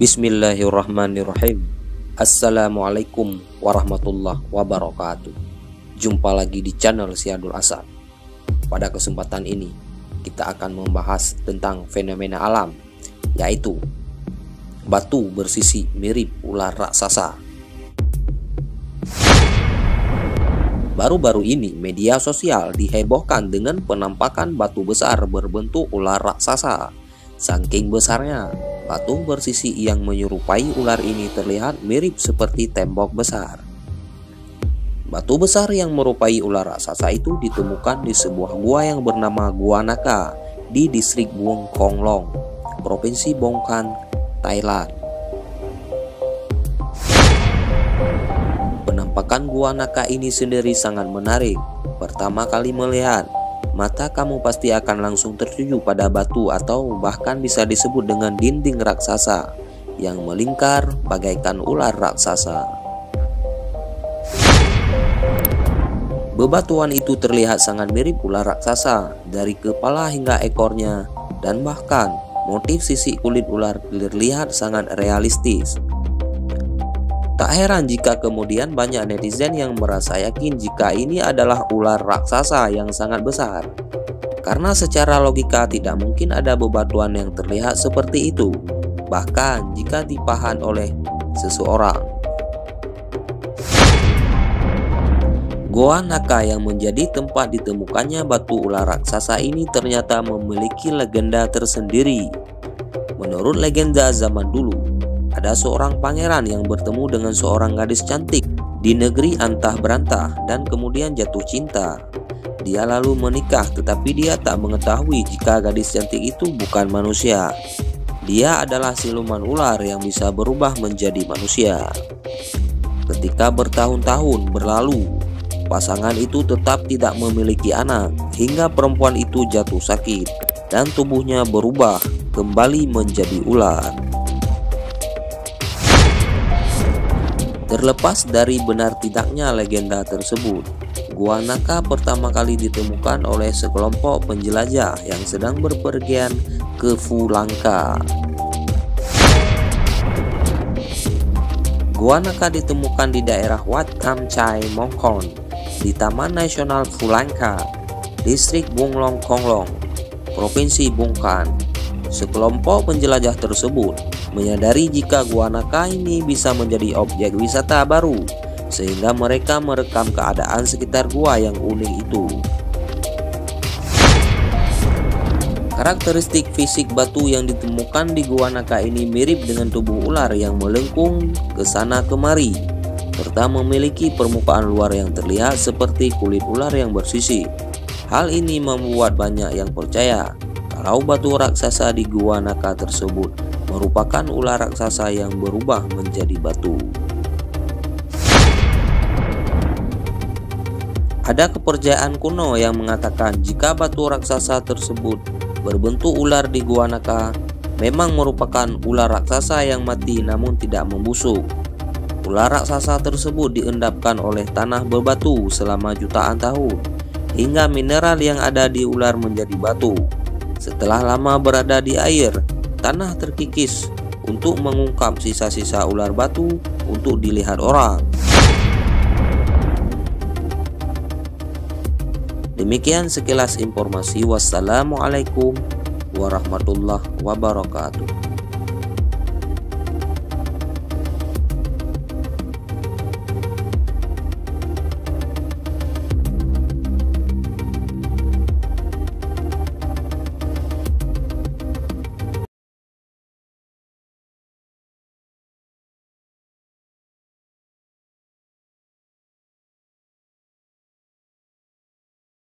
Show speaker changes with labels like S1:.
S1: Bismillahirrahmanirrahim. Assalamualaikum warahmatullahi wabarakatuh. Jumpa lagi di channel Syadul Asad. Pada kesempatan ini kita akan membahas tentang fenomena alam, yaitu batu bersisi mirip ular raksasa. Baru-baru ini media sosial dihebohkan dengan penampakan batu besar berbentuk ular raksasa. Saking besarnya, batu bersisi yang menyerupai ular ini terlihat mirip seperti tembok besar. Batu besar yang merupai ular raksasa itu ditemukan di sebuah gua yang bernama Gua Naka di distrik Buong Khong Long, Provinsi Bong Khan, Thailand. Penampakan Gua Naka ini sendiri sangat menarik. Pertama kali melihat, mata kamu pasti akan langsung tertuju pada batu atau bahkan bisa disebut dengan dinding raksasa yang melingkar bagaikan ular raksasa. Bebatuan itu terlihat sangat mirip ular raksasa dari kepala hingga ekornya, dan bahkan motif sisik kulit ular terlihat sangat realistis. Tak heran jika kemudian banyak netizen yang merasa yakin jika ini adalah ular raksasa yang sangat besar. Karena secara logika tidak mungkin ada bebatuan yang terlihat seperti itu, bahkan jika dipahan oleh seseorang. Gua Naka yang menjadi tempat ditemukannya batu ular raksasa ini ternyata memiliki legenda tersendiri. Menurut legenda zaman dulu, ada seorang pangeran yang bertemu dengan seorang gadis cantik di negeri antah berantah dan kemudian jatuh cinta. Dia lalu menikah, tetapi dia tak mengetahui jika gadis cantik itu bukan manusia. Dia adalah siluman ular yang bisa berubah menjadi manusia. Ketika bertahun-tahun berlalu, pasangan itu tetap tidak memiliki anak hingga perempuan itu jatuh sakit dan tubuhnya berubah kembali menjadi ular. Terlepas dari benar tidaknya legenda tersebut, Gua Naka pertama kali ditemukan oleh sekelompok penjelajah yang sedang berpergian ke Phu Lanka. Gua Naka ditemukan di daerah Wat Kam Chai Mongkon di Taman Nasional Phu Lanka, distrik Buong Khong Long, Provinsi Bong Khan. Sekelompok penjelajah tersebut menyadari jika Gua Naka ini bisa menjadi objek wisata baru, sehingga mereka merekam keadaan sekitar gua yang unik itu. Karakteristik fisik batu yang ditemukan di Gua Naka ini mirip dengan tubuh ular yang melengkung ke sana kemari, serta memiliki permukaan luar yang terlihat seperti kulit ular yang bersisi. Hal ini membuat banyak yang percaya kalau batu raksasa di Gua Naka tersebut merupakan ular raksasa yang berubah menjadi batu. Ada kepercayaan kuno yang mengatakan jika batu raksasa tersebut berbentuk ular di Gua Naka memang merupakan ular raksasa yang mati namun tidak membusuk. Ular raksasa tersebut diendapkan oleh tanah berbatu selama jutaan tahun, hingga mineral yang ada di ular menjadi batu. Setelah lama berada di air, tanah terkikis untuk mengungkap sisa-sisa ular batu untuk dilihat orang. Demikian sekilas informasi. Wassalamualaikum warahmatullahi wabarakatuh.